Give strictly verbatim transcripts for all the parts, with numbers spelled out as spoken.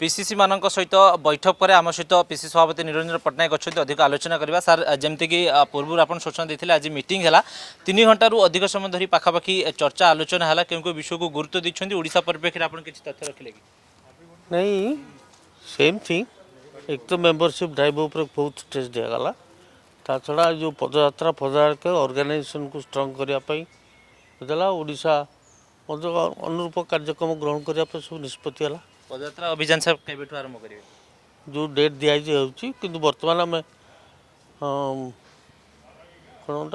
PCC मान सहित बैठक पर आम सहित पीसीसी सभापति निरंजन पट्टनायक अच्छा अधिक आलोचना करवा सार जमीक पूर्व आप सूचना देते आज मीटिंग है तीन घंटू अधिक समय धरी पाखापाखि चर्चा आलोचना है क्यों कोई विषय को गुरुत्व देते ओडिशा परिप्रेक्षी आप तथ्य रखिले कि नहीं सेम थिंग एक तो मेंबरशिप ड्राइव उपर बहुत स्ट्रेस दिगला ता छड़ा जो पदयात्रा फदयात्रा ऑर्गेनाइजेशन को स्ट्रंग करने देला ओडिशा अनुरूप कार्यक्रम ग्रहण करने सब निष्पत्ति है पदयात्रा अभियान से केबेठु आरंभ करेंगे जो डेट दिखाई होची किंतु वर्तमान आम कौनटा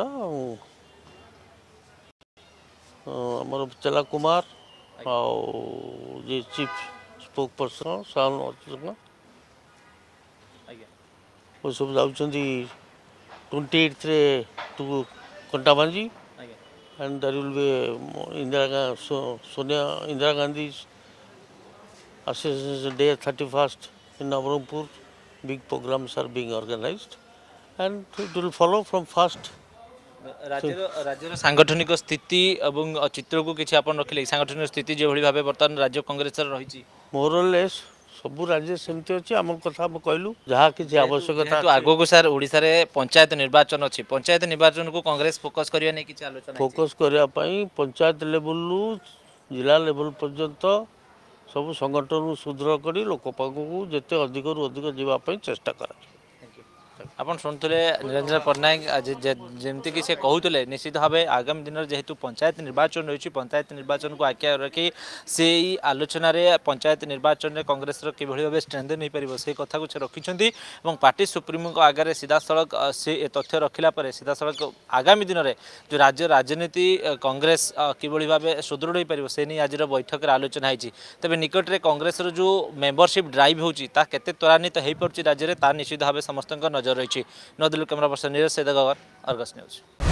आमर चला कुमार ये चीफ स्पोक पर्सन साउन वो सब जाऊँ twenty eight to Kantabanji and there will be Indira Sonia Indira Gandhi's Assassination Day thirty-first in Navarampur. Big programs are being organized and it will follow from first. राज्य सांगठनिक स्थिति और चित्र को किसी आप रखिले सांगठनिक स्थिति जो भाव बर्तमान राज्य कांग्रेस रही मोरलेस सब राज्य सेमती अच्छी आम कथा कहलु जहाँ किसी आवश्यकता आगो को सार ओडिशा रे पंचायत निर्वाचन अच्छी पंचायत निर्वाचन को कांग्रेस फोकस करिया नै किछि आलोचना फोकस करिया पई पंचायत लेवल जिला लेवल पर्यंत सब संगठन सुदृढ़ करी लोक पाखु जेते अधिक रु अधिक जीवा पई चेष्टा करा आपन सुनतले निरंजन पट्टनायक जेमती कि से कहूले निश्चित भाव आगामी दिन में जेहेतु पंचायत निर्वाचन रही पंचायत निर्वाचन को आख्या रखी से आलोचन पंचायत निर्वाचन में कांग्रेस भाव स्ट्रेंथन हो पार से कथा को रखिंट पार्टी सुप्रीमो आगे सीधा सड़क से तथ्य रखला सीधा सड़क आगामी दिन में जो राज्य राजनीति कांग्रेस किभली भाव सुदृढ़ हो पार से नहीं आज बैठक में आलोचना होती तेज निकट में कांग्रेस जो मेंबरशिप ड्राइव होती त्वरान्वित हो पार्टी राज्य में निश्चित भाव समस्त नजर रही नदिल्ली कैमरा पर्सन नीरज सेदगर अर्गस न्यूज।